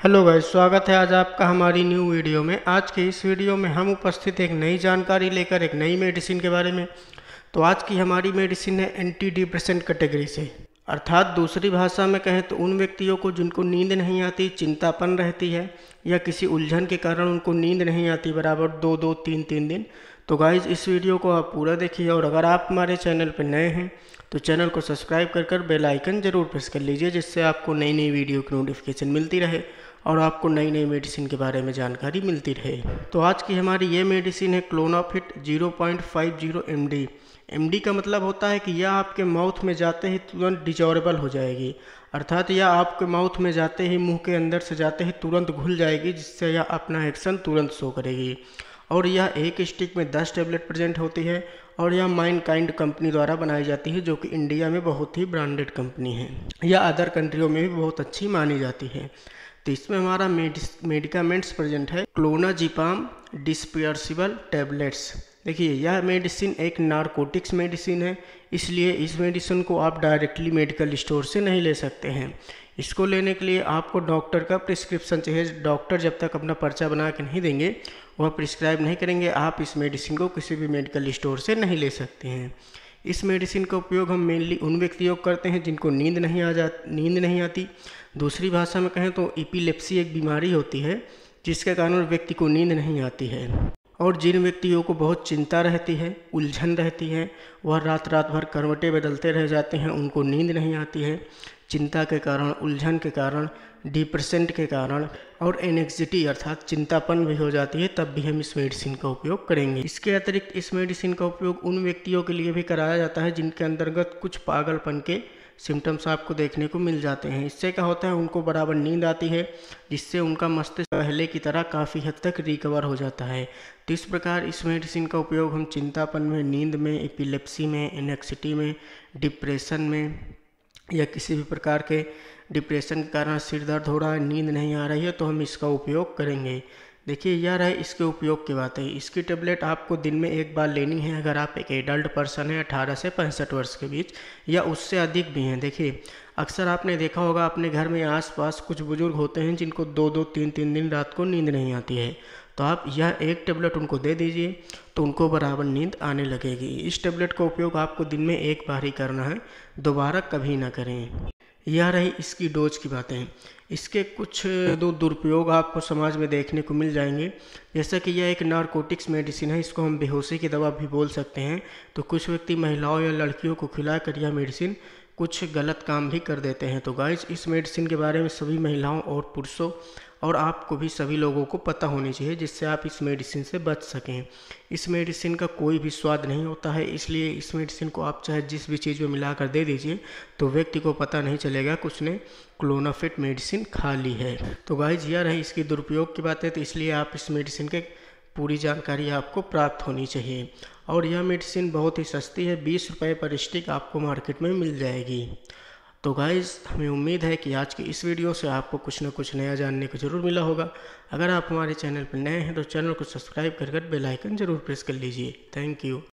Hello guys, स्वागत है आज आपका हमारी न्यू वीडियो में। आज के इस वीडियो में हम उपस्थित एक नई जानकारी लेकर एक नई मेडिसिन के बारे में। तो आज की हमारी मेडिसिन है एंटी डिप्रेसेंट कैटेगरी से, अर्थात दूसरी भाषा में कहें तो उन व्यक्तियों को जिनको नींद नहीं आती, चिंतापन रहती है या किसी उलझन के कारण उनको नींद नहीं आती बराबर 2-2, 3-3 दिन। तो गाइज इस वीडियो को आप पूरा देखिए, और अगर आप हमारे चैनल पर नए हैं तो चैनल को सब्सक्राइब कर बेल आइकन जरूर प्रेस कर लीजिए, जिससे आपको नई नई वीडियो की नोटिफिकेशन मिलती रहे और आपको नई नई मेडिसिन के बारे में जानकारी मिलती रहे। तो आज की हमारी ये मेडिसिन है क्लोनाफिट 0.50 md। md का मतलब होता है कि यह आपके माउथ में जाते ही तुरंत डिजॉर्बल हो जाएगी, अर्थात यह आपके माउथ में जाते ही, मुंह के अंदर से जाते ही तुरंत घुल जाएगी, जिससे यह अपना एक्शन तुरंत शो करेगी। और यह एक स्टिक में 10 टेबलेट प्रेजेंट होती है और यह माइंडकाइंड कंपनी द्वारा बनाई जाती है, जो कि इंडिया में बहुत ही ब्रांडेड कंपनी है। यह अदर कंट्रियों में भी बहुत अच्छी मानी जाती है। तो इसमें हमारा मेडिकामेंट्स प्रेजेंट है क्लोनाजिपाम डिस्पर्सिबल टैबलेट्स। देखिए, यह मेडिसिन एक नारकोटिक्स मेडिसिन है, इसलिए इस मेडिसिन को आप डायरेक्टली मेडिकल स्टोर से नहीं ले सकते हैं। इसको लेने के लिए आपको डॉक्टर का प्रिस्क्रिप्शन चाहिए। डॉक्टर जब तक अपना पर्चा बना के नहीं देंगे, वह प्रिस्क्राइब नहीं करेंगे, आप इस मेडिसिन को किसी भी मेडिकल स्टोर से नहीं ले सकते हैं। इस मेडिसिन का उपयोग हम मेनली उन व्यक्तियों को करते हैं जिनको नींद नहीं आती। दूसरी भाषा में कहें तो एपिलेप्सी एक बीमारी होती है जिसके कारण व्यक्ति को नींद नहीं आती है। और जिन व्यक्तियों को बहुत चिंता रहती है, उलझन रहती है, वह रात भर करवटें बदलते रह जाते हैं, उनको नींद नहीं आती है, चिंता के कारण, उलझन के कारण, डिप्रेशन के कारण और एनेक्सिटी अर्थात चिंतापन भी हो जाती है, तब भी हम इस मेडिसिन का उपयोग करेंगे। इसके अतिरिक्त इस मेडिसिन का उपयोग उन व्यक्तियों के लिए भी कराया जाता है जिनके अंतर्गत कुछ पागलपन के सिम्टम्स आपको देखने को मिल जाते हैं। इससे क्या होता है, उनको बराबर नींद आती है, जिससे उनका मस्तिष्क पहले की तरह काफ़ी हद तक रिकवर हो जाता है। तो इस प्रकार इस मेडिसिन का उपयोग हम चिंतापन में, नींद में, एपिलेप्सी में, एनेक्सिटी में, डिप्रेशन में या किसी भी प्रकार के डिप्रेशन के कारण सिर दर्द हो रहा है, नींद नहीं आ रही है, तो हम इसका उपयोग करेंगे। देखिए, यह रहे इसके उपयोग की बात है। इसकी टेबलेट आपको दिन में एक बार लेनी है अगर आप एक एडल्ट पर्सन हैं 18 से 65 वर्ष के बीच, या उससे अधिक भी हैं। देखिए, अक्सर आपने देखा होगा अपने घर में आसपास कुछ बुजुर्ग होते हैं जिनको 2-2, 3-3 दिन रात को नींद नहीं आती है, तो आप यह एक टेबलेट उनको दे दीजिए तो उनको बराबर नींद आने लगेगी। इस टेबलेट का उपयोग आपको दिन में एक बार ही करना है, दोबारा कभी ना करें। यह रही इसकी डोज की बातें। इसके कुछ दो दुरुपयोग आपको समाज में देखने को मिल जाएंगे, जैसा कि यह एक नारकोटिक्स मेडिसिन है, इसको हम बेहोशी की दवा भी बोल सकते हैं। तो कुछ व्यक्ति महिलाओं या लड़कियों को खिलाकर यह मेडिसिन कुछ गलत काम भी कर देते हैं। तो गाइस, इस मेडिसिन के बारे में सभी महिलाओं और पुरुषों और आपको भी सभी लोगों को पता होनी चाहिए, जिससे आप इस मेडिसिन से बच सकें। इस मेडिसिन का कोई भी स्वाद नहीं होता है, इसलिए इस मेडिसिन को आप चाहे जिस भी चीज़ में मिलाकर दे दीजिए तो व्यक्ति को पता नहीं चलेगा कि उसने क्लोनाफिट मेडिसिन खा ली है। तो गाइज, यह रही इसकी दुरुपयोग की बात है, तो इसलिए आप इस मेडिसिन के पूरी जानकारी आपको प्राप्त होनी चाहिए। और यह मेडिसिन बहुत ही सस्ती है, 20 रुपये पर स्टिक आपको मार्केट में मिल जाएगी। तो गाइज़, हमें उम्मीद है कि आज की इस वीडियो से आपको कुछ ना कुछ नया जानने को ज़रूर मिला होगा। अगर आप हमारे चैनल पर नए हैं तो चैनल को सब्सक्राइब कर बेल आइकन ज़रूर प्रेस कर लीजिए। Thank you.